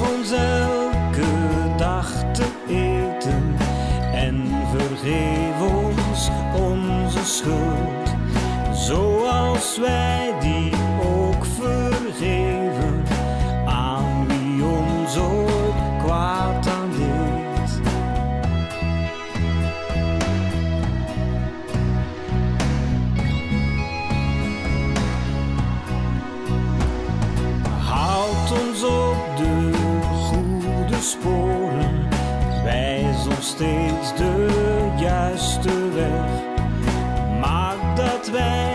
ons elke dag te eten en vergeef ons onze schuld, zoals wij die ook vergeven aan wie ons ook kwaad aandeed. Houd ons op de goede sporen, wijs ons steeds de juiste weg, maak dat wij